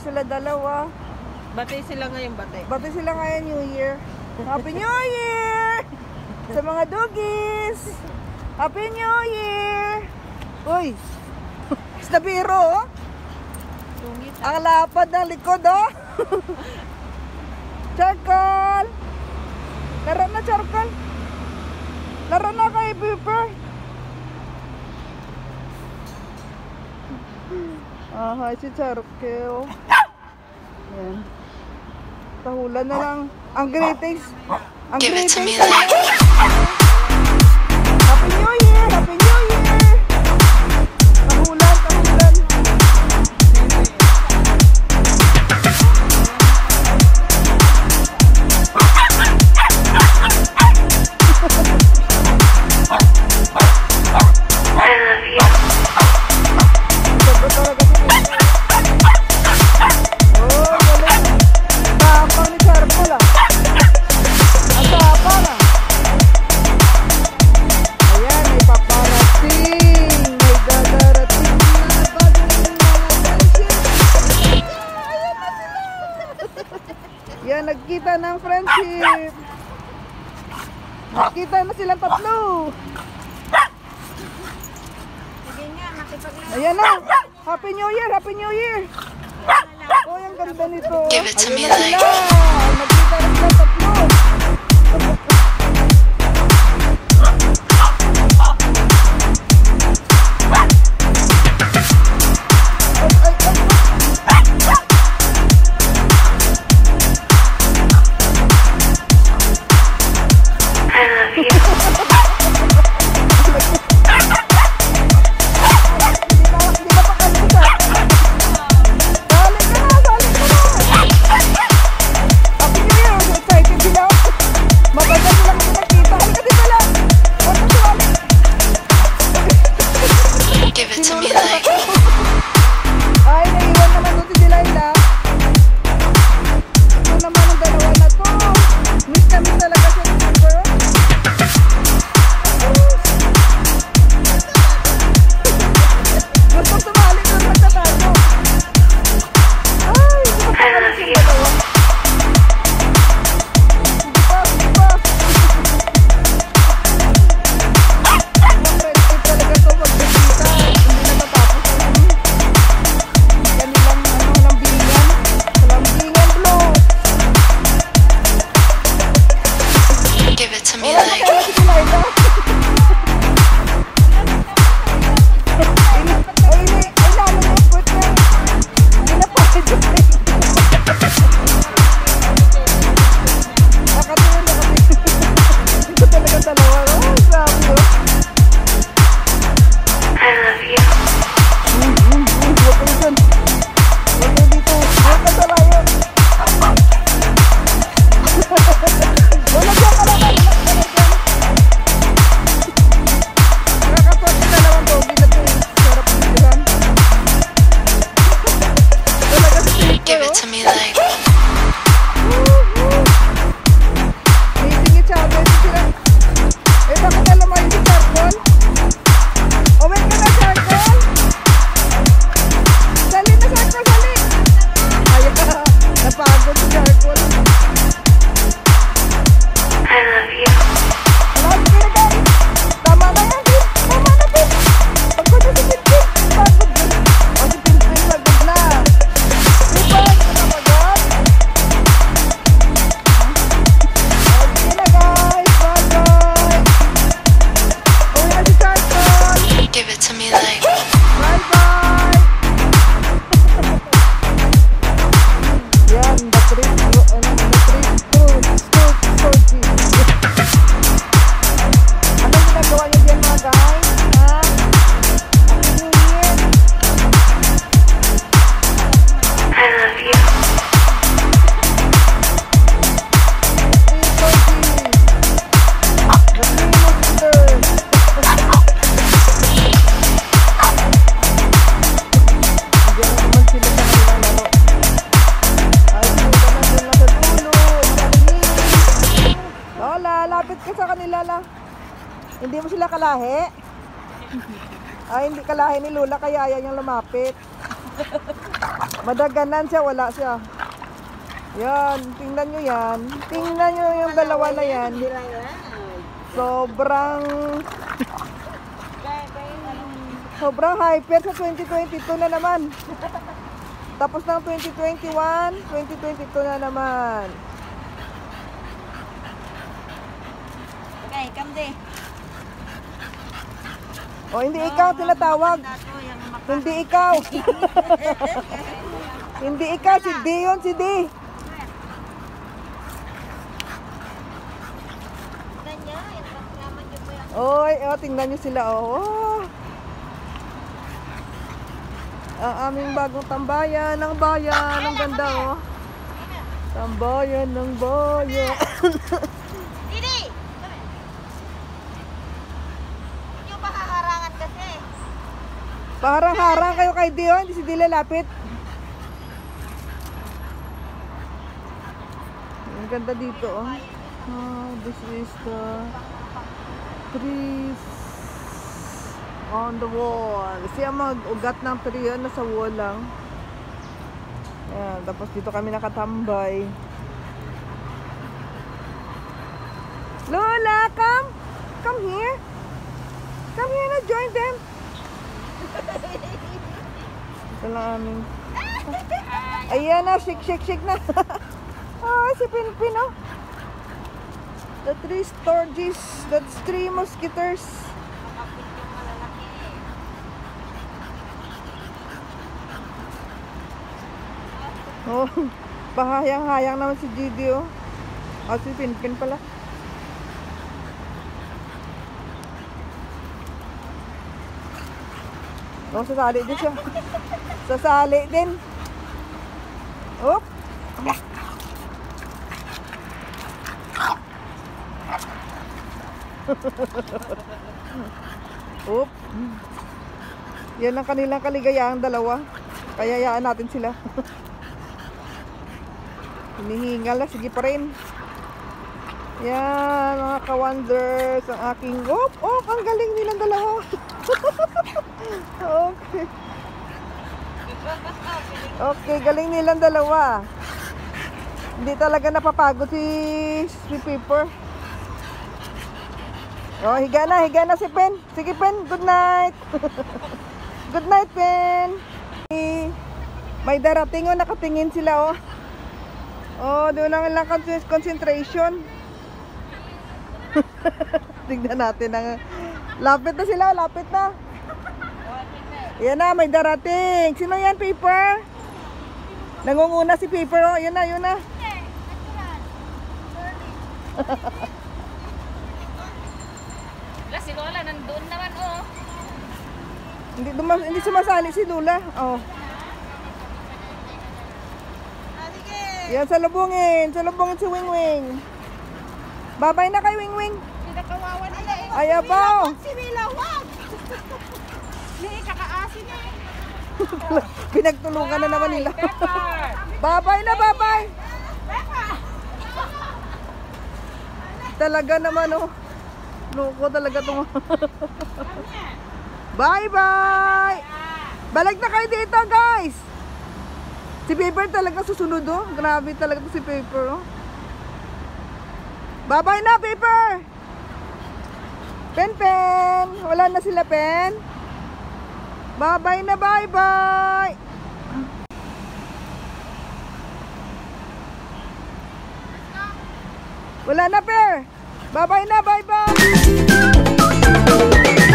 sila dalawa. Bati sila ngayon, bati. Bati sila ngayon New Year. Happy New Year! Sa mga dugis! Happy New Year! Uy! Sa biro, oh! Ang lapad ng likod, oh! Charcoal! Laro na, Charcoal! Laro na kay Pepper! Hi si Charcoal. Ayan. Tahulan na lang. Ang greetings. Ang greetings. Happy New Year! Happy New Year! Tahulan, tahulan. Yan, nagkita ng friendship. Nagkita na silang tatlo. Sige nga, makipaglaro. Ayan na. Happy New Year, Happy New Year. Oh, ang ganda nito. Give it to me Ayun na like. sila. Nagkita na silang tatlo. Give it to me like. Ay, naiwan naman doon si Delilah. Ito naman ang dalawa na to. Miss na miss talaga siya ni Pepper. Gusto sumali doon magtatago. Ay, hindi pa pala siya dalawa. Hindi pa, hindi pa. Ang friendship talaga to magkakita. Hindi natatapos ang kanilang lambingan. Lambingan blue. Give it to me Wala na like. kaya si Delilah. Ay, lalo na yung foot niya. Ginapakit yung leg. Nakatingin, nakatingin. Ito talaga dalawa. Oh, grabe oh. I love you. Huwag kayo dyan. Huwag kayo dito. Huwag ka sa layo. Wala dyan ka lang. Nakakapot yung dalawang doggy na ito. Sarap yung bihan. Talaga si Give Pepper, it to me like. may singit siya. Pwede sila. Eh, bakit alam mo yung si Charcoal? Uwi ka na, Charcoal. Sali na, Charcoal, sali. Ayaw ka. Napagod si Charcoal. I love you. Alam ka na, guys. Tama na yan, Pin. Tama na, Pin. Pagod na si Pinpin. Pagod na. O, si Pinpin, pagod na. Diba? Hindi ka pagod? O, sige na, guys. Bye-bye. Uwi na si Charcoal. Give it to me like. Bye-bye! Yan, the trip, Anong ginagawa niyo dyan mga guys? Ha? Happy New Year! I love you. Lapit ka sa kanila lang. Hindi mo sila kalahi? Ay, hindi kalahi ni Lola kaya ayaw niyang lumapit. Madaganan siya, wala siya. Yan, tingnan nyo yan. Tingnan nyo yung dalawa na yan. Sobrang hyper sa 2022 na naman. Tapos ng 2021, 2022 na naman. Okay, kamde. O, hindi ikaw tinatawag. Hindi ikaw. Hindi ikaw, si D yun, si D. Oy, oh, tingnan nyo sila, oh. Ang aming bagong tambayan ng bayan. Ang ganda, oh. Tambayan ng bayan. Didi! Yung makaharangan kasi. Paharang-harang kayo kay D, oh. Hindi si D lalapit. Ang ganda dito, oh. Oh, this is the trees on the wall. Siya mag-ugat ng tree yan, nasa wall lang. Ayan, tapos dito kami nakatambay. Lola, come! Come here! Come here na, join them! Ito lang aming... Ayan na, shake na! Oh, si Pinpin, oh! The three sturges, that's 3 mosquitoes. Oh, bahayang-hayang naman si Gigi, oh. Oh, si Pinpin pala. Oh, sasali din siya. Sasali din. Oh. Oop. Yan ang kanilang kaligayahan dalawa. Kayayaan natin sila. Hinihingal na, sige pa rin. Yan, mga ka-wonders, ang aking... Oh, ang galing nilang dalawa. Okay. Okay, galing nilang dalawa. Hindi talaga napapagod si Pepper. Oh, higa na si Pen. Sige, Pen, good night. Good night, Pen. May darating, oh, nakatingin sila, oh. Oh, doon lang concentration. Tignan natin ang... Lapit na sila, lapit na. Yan na, may darating. Sino yan, Pepper? Nangunguna si Pepper, oh. Yun na. Si Lola nandun naman, oh. Hindi sumasali si Lola. Oh. Yan, salubungin si Wing. Babay na kay Wing. Pinakawawa nila, eh. Ayaw pa. Si Mila, wag! Hindi, kakaasin, eh. Pinagtulungan na naman nila. Babay na, babay. Talaga naman, oh. Loko talaga itong... Bye-bye! Balik na kayo dito, guys! Si Pepper talaga susunod, oh. Grabe talaga to si Pepper, oh. Bye-bye na, Pepper! Pen! Wala na sila, Pen? Bye-bye na, bye-bye! Wala na, Per! Bye-bye na, bye-bye!